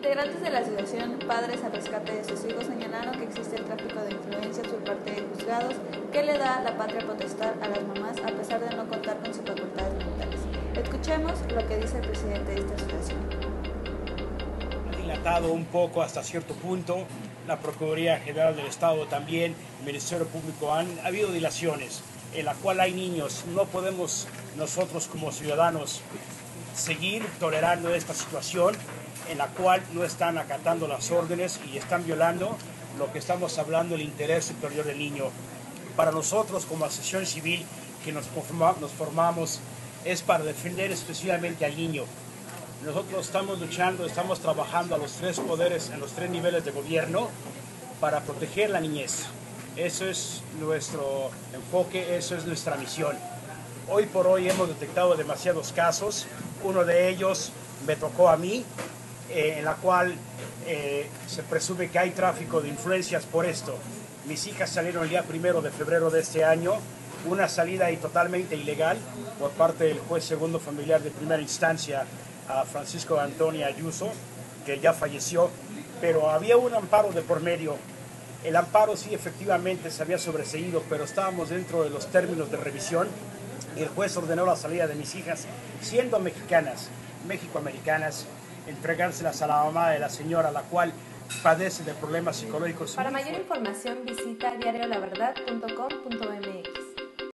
Integrantes de la asociación Padres al Rescate de sus Hijos señalaron que existe el tráfico de influencias por parte de juzgados que le da la patria potestad a las mamás a pesar de no contar con sus facultades mentales. Escuchemos lo que dice el presidente de esta asociación. Ha dilatado un poco hasta cierto punto, la Procuraduría General del Estado también, el Ministerio Público, ha habido dilaciones en la cual hay niños. No podemos nosotros como ciudadanos seguir tolerando esta situación en la cual no están acatando las órdenes y están violando lo que estamos hablando, el interés superior del niño. Para nosotros como asociación civil que nos formamos es para defender especialmente al niño. Nosotros estamos luchando, estamos trabajando a los tres poderes, en los tres niveles de gobierno para proteger la niñez. Eso es nuestro enfoque, eso es nuestra misión. Hoy por hoy hemos detectado demasiados casos. Uno de ellos me tocó a mí, en la cual se presume que hay tráfico de influencias por esto. Mis hijas salieron el día 1 de febrero de este año, una salida totalmente ilegal por parte del juez segundo familiar de primera instancia, a Francisco Antonio Ayuso, que ya falleció, pero había un amparo de por medio. El amparo sí efectivamente se había sobreseído, pero estábamos dentro de los términos de revisión. El juez ordenó la salida de mis hijas, siendo mexicanas, mexicoamericanas, entregárselas a la mamá de la señora, la cual padece de problemas psicológicos. Para mayor información visita diariolaverdad.com.mx.